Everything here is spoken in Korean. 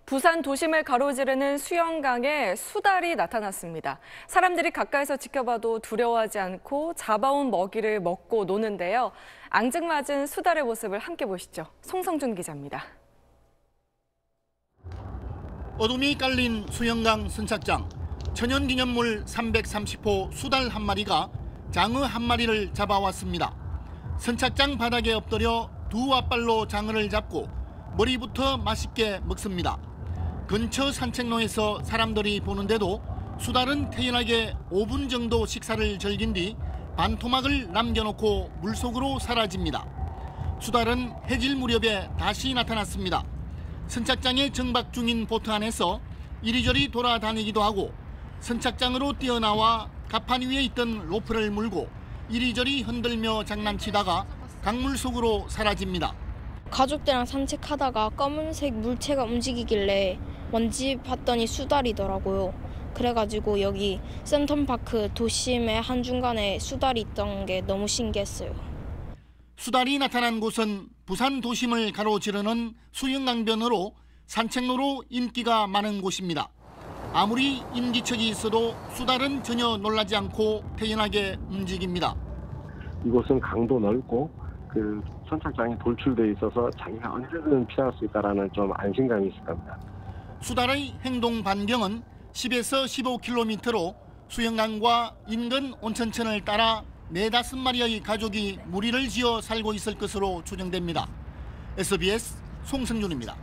부산 도심을 가로지르는 수영강에 수달이 나타났습니다. 사람들이 가까이서 지켜봐도 두려워하지 않고 잡아온 먹이를 먹고 노는데요. 앙증맞은 수달의 모습을 함께 보시죠. 송성준 기자입니다. 어둠이 깔린 수영강 선착장. 천연기념물 330호 수달 한 마리가 장어 한 마리를 잡아왔습니다. 선착장 바닥에 엎드려 두 앞발로 장어를 잡고 머리부터 맛있게 먹습니다. 근처 산책로에서 사람들이 보는데도 수달은 태연하게 5분 정도 식사를 즐긴 뒤 반토막을 남겨놓고 물속으로 사라집니다. 수달은 해질 무렵에 다시 나타났습니다. 선착장에 정박 중인 보트 안에서 이리저리 돌아다니기도 하고 선착장으로 뛰어나와 갑판 위에 있던 로프를 물고 이리저리 흔들며 장난치다가 강물 속으로 사라집니다. 가족들이랑 산책하다가 검은색 물체가 움직이길래 뭔지 봤더니 수달이더라고요. 그래가지고 여기 센텀파크 도심의 한중간에 수달이 있던 게 너무 신기했어요. 수달이 나타난 곳은 부산 도심을 가로지르는 수영강변으로 산책로로 인기가 많은 곳입니다. 아무리 인기척이 있어도 수달은 전혀 놀라지 않고 태연하게 움직입니다. 이곳은 강도 넓고 선착장이 돌출돼 있어서 자기가 언제든 피할 수 있다라는 좀 안심감이 있을 겁니다. 수달의 행동 반경은 10에서 15km로 수영강과 인근 온천천을 따라 4-5마리의 가족이 무리를 지어 살고 있을 것으로 추정됩니다. SBS 송승준입니다.